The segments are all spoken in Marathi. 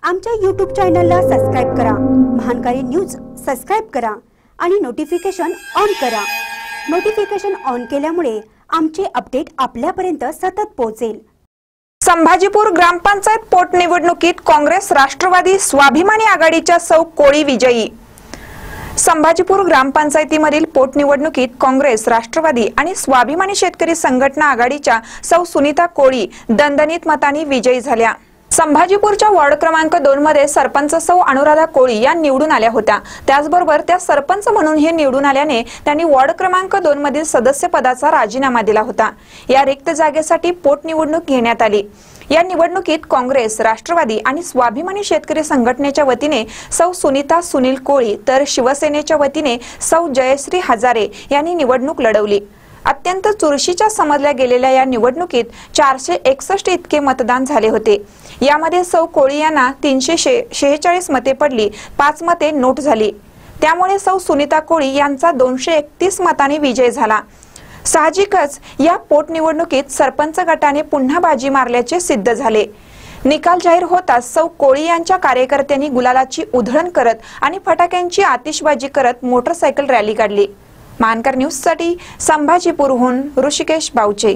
आमच्या YouTube चॅनलला सबस्क्राइब करा, महानकारी न्यूज सबस्क्राइब करा आणि नोटिफिकेशन ऑन करा। नोटिफिकेशन ऑन केल्यामुळे आमचे अपडेट आपल्यापर्यंत सतत पोहोचेल। संभाजीपूर ग्रामपंचायत पोटनिवडणुकीत काँग्रेस राष्ट्रवादी स्वाभिमानी आघाडीच्या सौ कोळी विजयी। संभाजीपूर ग्रामपंचायतीमधील पोटनिवडणुकीत काँग्रेस राष्ट्रवादी आणि स्वाभिमानी शेतकरी संघटना आघाडीच्या सौ सुनीता कोळी दणदणीत मतांनी विजयी झाल्या। संभाजीपूरच्या वार्ड क्रमांक 2 मध्ये सरपंच सौ अनुराधा कोळी या निवडून आल्या होत्या। त्याचबरोबर त्या सरपंच म्हणून हे निवडून आल्याने त्यांनी वार्ड क्रमांक 2 मधील सदस्य पदाचा राजीनामा दिला होता। या रिक्त जागेसाठी पोटनिवडणूक घेण्यात आली। या निवडणुकीत काँग्रेस राष्ट्रवादी आणि स्वाभिमानी शेतकरी संघटनेच्या वतीने सौ सुनीता सुनील कोळी तर शिवसेनेच्या वतीने सौ जयश्री हजारे यांनी निवडणूक लढवली। अत्यंत चुरशीच्या समजल्या गेलेल्या या निवडणुकीत 461 इतके मतदान झाले होते। यामध्ये सौ कोळी यांना 346 मते पडली, 5 मते नोट झाली। त्यामुळे सौ सुनीता कोळी यांचा 231 मतांनी विजय झाला। साहजिकच या पोटनिवडणुकीत सरपंच गटाने पुन्हा बाजी मारल्याचे सिद्ध झाले। निकाल जाहीर होताच सौ कोळी यांच्या कार्यकर्त्यांनी गुलालाची उधळण करत आणि फटाक्यांची आतिषबाजी करत मोटरसायकल रॅली काढली। मानकर न्यूज साठी संभाजीपूरहून ऋषिकेश बावचे।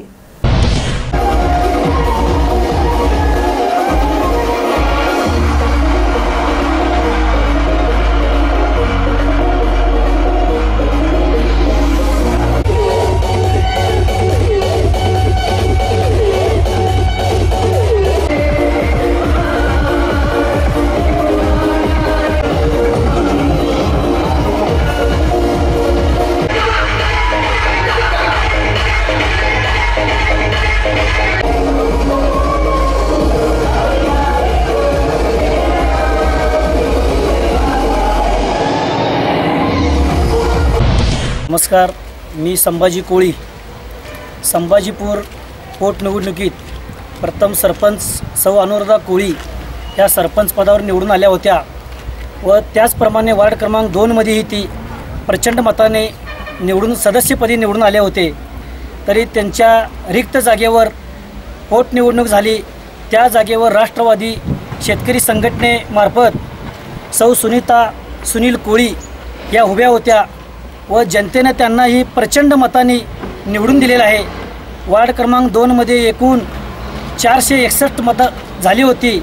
नमस्कार, मी संभाजी कोळी। संभाजीपूर पोटनिवडणुकीत प्रथम सरपंच सौ अनुराधा कोळी या सरपंच पदावर निवडून आल्या होत्या व त्याचप्रमाणे वार्ड क्रमांक 2 मध्येही ती प्रचंड मताने सदस्यपदी निवडून आले होते। तरी त्यांच्या रिक्त जागेवर पोटनिवडणूक झाली। त्या जागेवर राष्ट्रवादी शेतकरी संघटनेमार्फत सौ सुनीता सुनील कोळी या उभ्या होत्या व जनतेने त्यांनाही प्रचंड मतांनी निवडून दिलेलं आहे। वार्ड क्रमांक 2 मध्ये एकूण 461 मतं झाली होती।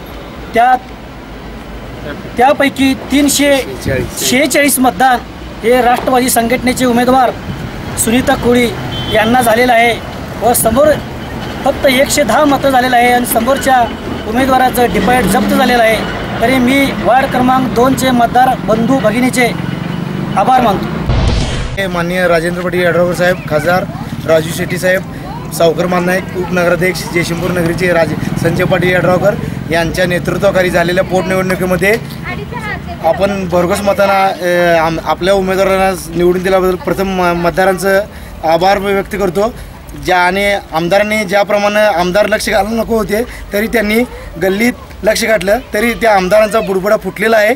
त्यापैकी 346 मतदान हे राष्ट्रवादी संघटनेचे उमेदवार सुनीता कोळी यांना झालेलं आहे व समोर फक्त 110 मतं झालेलं आहे आणि समोरच्या उमेदवाराचं डिपाईट जप्त झालेलं आहे। तरी मी वार्ड क्रमांक 2चे मतदार बंधू भगिनीचे आभार मानतो। माननीय राजेंद्र पाटील यड्रावकर साहेब, खासदार राजू शेट्टी साहेब, सावकर मानायक उपनगराध्यक्ष जयसिंगपूर नगरीचे संजय पाटील यड्रावकर यांच्या नेतृत्वाखाली झालेल्या पोटनिवडणुकीमध्ये आपण भरघोस मतांना आपल्या उमेदवारांना निवडून दिल्याबद्दल प्रथम मतदारांचं आभार व्यक्त करतो। आणि आमदारांनी ज्याप्रमाणे आमदार लक्ष घालायला नको होते तरी त्यांनी गल्लीत लक्ष घातलं, तरी त्या आमदारांचा बुडबुडा फुटलेला आहे।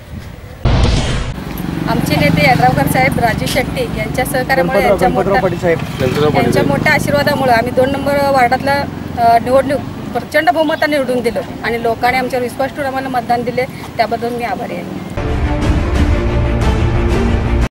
आमचे नेते यड्रावकर साहेब, राजू शेट्टी यांच्या सहकार्यामुळे यांच्या मोठ्या आशीर्वादामुळे आम्ही 2 नंबर वार्डातला निवडणूक प्रचंड बहुमताने निवडून दिलं आणि लोकांनी आमच्यावर विश्वास ठेवून आम्हाला मतदान दिले, त्याबद्दल मी आभारी आहे।